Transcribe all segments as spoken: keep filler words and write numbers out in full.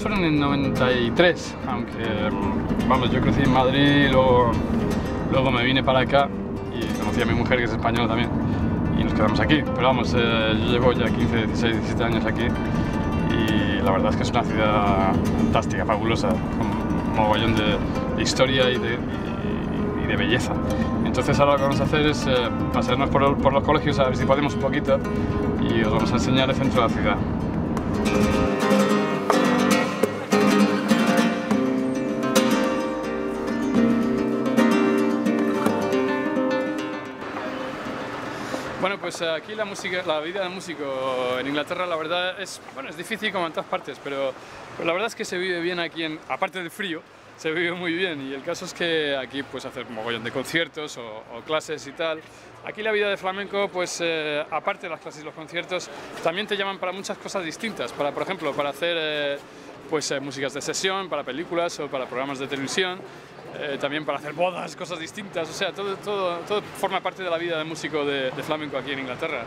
fueron en noventa y tres, aunque, vamos, yo crecí en Madrid, luego, luego me vine para acá y conocí a mi mujer, que es española también, y nos quedamos aquí. Pero vamos, eh, yo llevo ya quince, dieciséis, diecisiete años aquí y la verdad es que es una ciudad fantástica, fabulosa, con un mogollón de, de historia y de, y, y de belleza. Entonces ahora lo que vamos a hacer es eh, pasearnos por, por los colegios a ver si podemos un poquito y os vamos a enseñar el centro de la ciudad. Bueno, pues aquí la música, la vida de músico en Inglaterra, la verdad es, bueno, es difícil como en todas partes, pero, pero la verdad es que se vive bien aquí, en, aparte del frío, se vive muy bien, y el caso es que aquí puedes hacer un mogollón de conciertos o, o clases y tal. Aquí la vida de flamenco, pues eh, aparte de las clases y los conciertos, también te llaman para muchas cosas distintas, para, por ejemplo, para hacer eh, pues, eh, músicas de sesión, para películas o para programas de televisión. Eh, también para hacer bodas, cosas distintas, o sea, todo, todo, todo forma parte de la vida de músico de, de flamenco aquí en Inglaterra.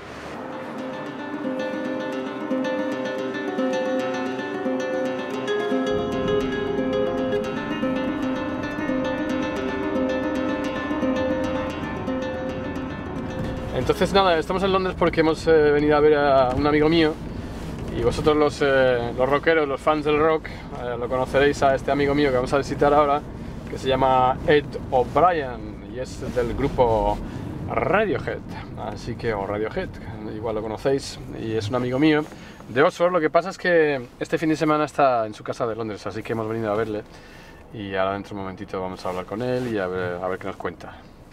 Entonces nada, estamos en Londres porque hemos eh, venido a ver a un amigo mío, y vosotros los, eh, los rockeros, los fans del rock, eh, lo conoceréis a este amigo mío que vamos a visitar ahora, que se llama Ed O'Brien y es del grupo Radiohead, así que, o Radiohead, igual lo conocéis, y es un amigo mío de Oxford. Lo que pasa es que este fin de semana está en su casa de Londres, así que hemos venido a verle y ahora dentro de un momentito vamos a hablar con él y a ver, a ver qué nos cuenta.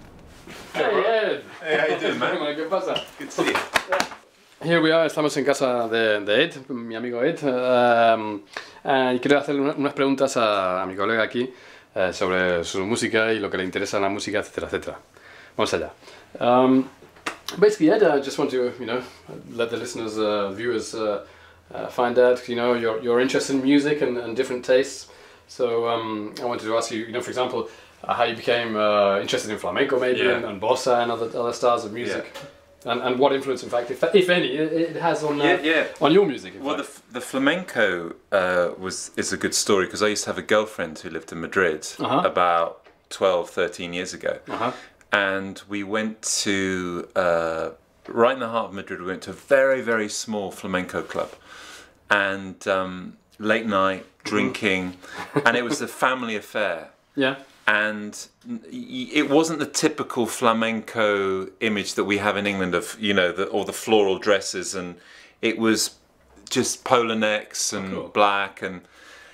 Hey Ed! Hey, how you doing, man? ¿Qué pasa? Good to see you. Here we are, estamos en casa de, de Ed, mi amigo Ed, um, uh, y quiero hacerle una, unas preguntas a, a mi colega aquí uh, sobre su música y lo que le interesa en la música, etcétera, etcétera. Vamos allá. Um, basically, Ed, I just want to, you know, let the listeners, uh, viewers, uh, uh, find out, you know, your your interest in music and, and different tastes. So um, I wanted to ask you, you know, for example, uh, how you became uh, interested in flamenco, maybe, yeah. and, and bossa and other other styles of music. Yeah. And, and what influence, in fact, if, if any, it, it has on uh, Yeah, yeah. on your music. Well, the, the flamenco uh, was is a good story because I used to have a girlfriend who lived in Madrid Uh-huh. about twelve, thirteen years ago. Uh-huh. And we went to, uh, right in the heart of Madrid, we went to a very, very small flamenco club. And um, late night, drinking, and it was a family affair. Yeah. And it wasn't the typical flamenco image that we have in England of, you know, the, all the floral dresses, and it was just polo necks and oh, cool. black, and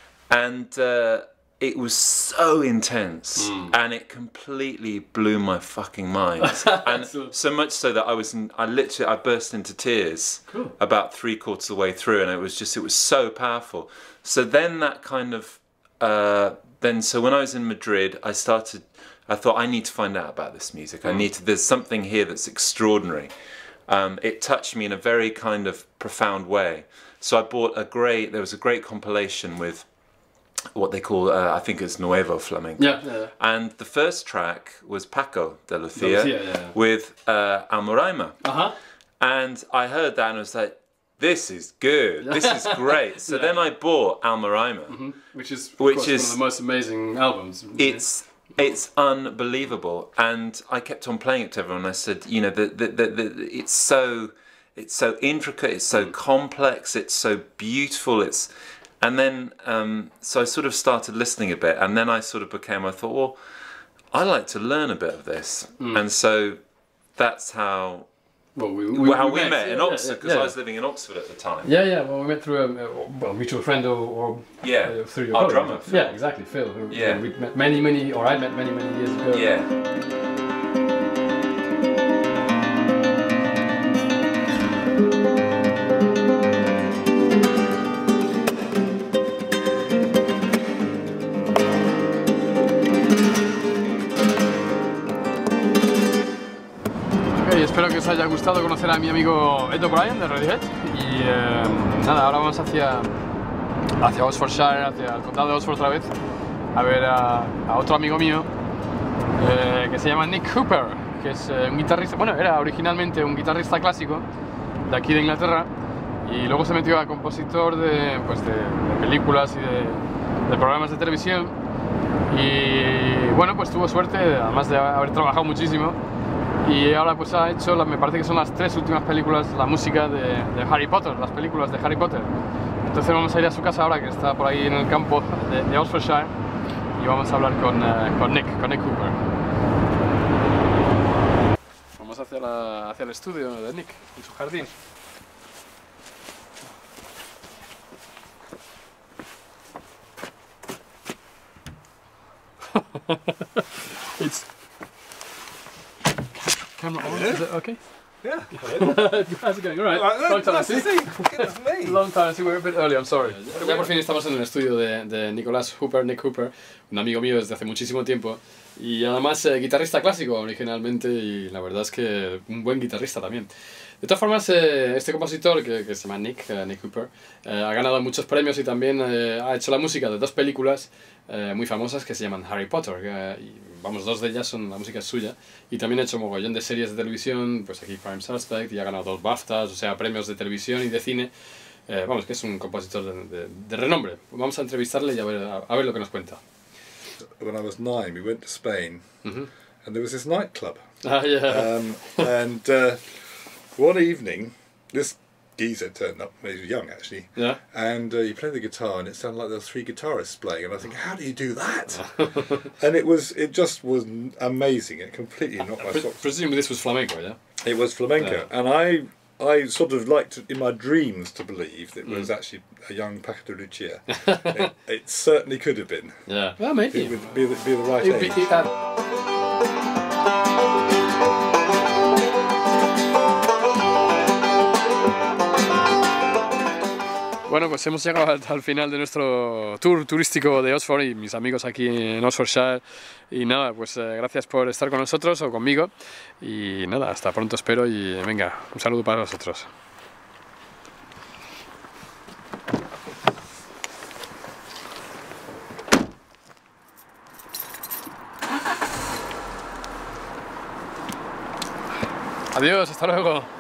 and uh, it was so intense, mm. and it completely blew my fucking mind, and so much so that I was, in, I literally, I burst into tears cool. about three quarters of the way through, and it was just, it was so powerful. So then that kind of. Uh, Then, so when I was in Madrid, I started, I thought, I need to find out about this music. I need to, there's something here that's extraordinary. Um, it touched me in a very kind of profound way. So I bought a great, there was a great compilation with what they call, uh, I think it's Nuevo Flamenco. Yeah, yeah, yeah. And the first track was Paco de Lucia, yeah, yeah. with uh, Almoraima. Uh-huh. And I heard that and I was like, this is good, this is great. So yeah. Then I bought Almoraima. Mm-hmm. Which is, of which course, is one of the most amazing albums. It's it's unbelievable, and I kept on playing it to everyone. I said, you know, the, the, the, the, it's so it's so intricate, it's so complex, it's so beautiful. It's and then um, so I sort of started listening a bit, and then I sort of became. I thought, well, I like to learn a bit of this, mm. and so that's how. Well, we, we, how we, we met, met yeah, in Oxford, because yeah, yeah. I was living in Oxford at the time. Yeah, yeah. Well, we met through a well, mutual friend or, or yeah, uh, through your our college. drummer. Phil. Yeah, exactly, Phil. Who, yeah, we met many, many, or I met many, many years ago. Yeah. Espero que os haya gustado conocer a mi amigo Ed O'Brien de Radiohead y eh, nada, ahora vamos hacia, hacia Oxfordshire, hacia el condado de Oxford otra vez, a ver a, a otro amigo mío eh, que se llama Nick Hooper, que es eh, un guitarrista, bueno, era originalmente un guitarrista clásico de aquí de Inglaterra y luego se metió a compositor de, pues de, de películas y de, de programas de televisión. Y bueno, pues tuvo suerte, además de haber trabajado muchísimo, y ahora pues ha hecho, me parece que son las tres últimas películas, la música de, de Harry Potter, las películas de Harry Potter. Entonces vamos a ir a su casa ahora, que está por ahí en el campo de, de Oxfordshire, y vamos a hablar con, uh, con Nick, con Nick Cooper. Vamos hacia, la, hacia el estudio de Nick, en su jardín. It's camera on. Is it okay? Yeah. How's it going? All right. Uh, Long time nice to see. to see. Goodness me. Long time to see. We're a bit early. I'm sorry. Ya por fin estamos en el estudio de, de Nicholas Hooper, Nick Hooper, un amigo mío desde hace muchísimo tiempo y además eh, guitarrista clásico originalmente, y la verdad es que un buen guitarrista también. De todas formas, eh, este compositor que, que se llama Nick, eh, Nick Cooper, eh, ha ganado muchos premios y también eh, ha hecho la música de dos películas eh, muy famosas que se llaman Harry Potter. Eh, y, vamos, dos de ellas son, la música es suya, y también ha hecho mogollón de series de televisión, pues aquí Prime Suspect, y ha ganado dos BAFTAs, o sea, premios de televisión y de cine. Eh, vamos, que es un compositor de, de, de renombre. Vamos a entrevistarle y a ver, a, a ver lo que nos cuenta. When I was nine, we went to Spain, Mm-hmm. and there was this nightclub. Ah, yeah. Um, and uh, one evening, this geezer turned up. He was young, actually. Yeah. And uh, he played the guitar, and it sounded like there were three guitarists playing. And I think, how do you do that? And it was, it just was amazing. It completely knocked my Pre socks. presumably this was flamenco, yeah? It was flamenco, Yeah. and I, I sort of liked in my dreams to believe that it was Mm. actually a young Paco de Lucia. it, it certainly could have been. Yeah. Well, maybe. It would be the, be the right It'd be- age. it, uh, Bueno, pues hemos llegado al, al final de nuestro tour turístico de Oxford y mis amigos aquí en Oxfordshire. Y nada, pues eh, gracias por estar con nosotros o conmigo. Y nada, hasta pronto espero y venga, un saludo para vosotros. Adiós, hasta luego.